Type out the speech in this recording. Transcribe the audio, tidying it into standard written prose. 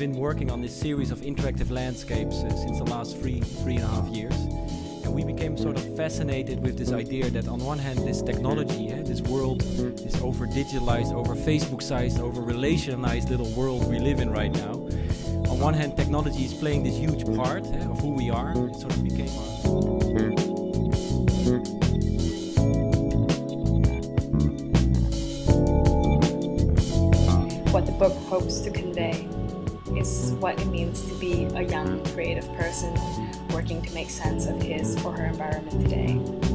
been working on this series of interactive landscapes since the last three and a half years. And we became sort of fascinated with this idea that on one hand this technology, this world, this over-digitalized, over-Facebook-sized, over-relationalized little world we live in right now, on one hand technology is playing this huge part of who we are. It sort of became What the book hopes to convey is what it means to be a young creative person working to make sense of his or her environment today.